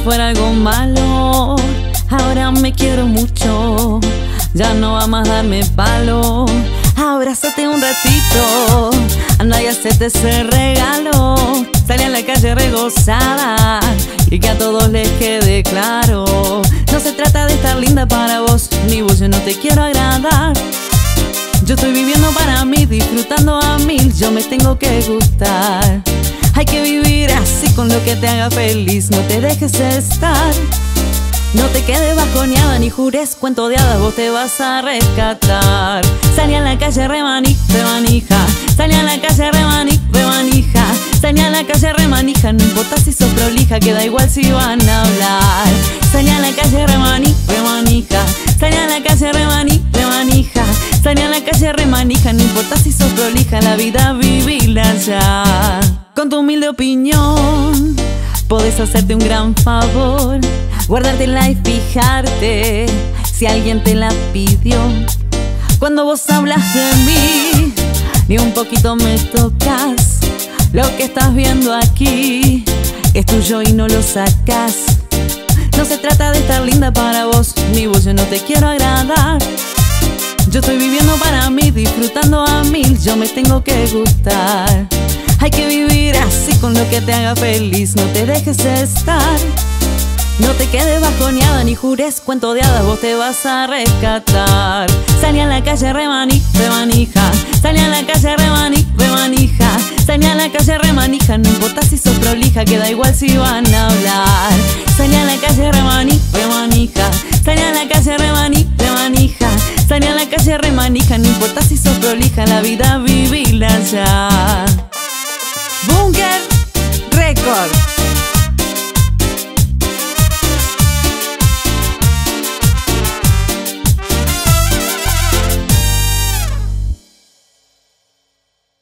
fuera algo malo. Ahora me quiero mucho, ya no vamos a darme palo. Abrázate un ratito, anda y hacete ese regalo. Sale a la calle regozada y que a todos les quede claro. No se trata de estar linda para vos, ni vos yo no te quiero agradar. Yo estoy viviendo para mí, disfrutando a mil, yo me tengo que gustar. Hay que vivir así con lo que te haga feliz, no te dejes estar. No te quedes bajoneada ni jures cuento de hadas, vos te vas a rescatar. Salí a la calle remanija, salí a la calle remanija, salí a la calle remanija, no importa si sos prolija, que da igual si van a hablar. Salí a la calle remanija, salí a la calle remanija, salí a la calle remanija, no importa si sos prolija, la vida vivila ya. Con tu humilde opinión podés hacerte un gran favor, guardártela y fijarte si alguien te la pidió. Cuando vos hablas de mí, ni un poquito me tocas. Lo que estás viendo aquí es tuyo y no lo sacas. No se trata de estar linda para vos, ni vos yo no te quiero agradar. Yo estoy viviendo para mí, disfrutando a mil, yo me tengo que gustar. Hay que vivir así con lo que te haga feliz, no te dejes estar. No te quedes bajoneada ni jures cuento de hadas, vos te vas a rescatar. Salí a la calle remanija, salí a la calle remanija, salí a la calle remanija, no importa si sos prolija, que da igual si van a hablar. Salí a la calle remanija, salí a la calle remanija, salí a la calle remanija, no importa si sos prolija, la vida vivila ya. Bunker.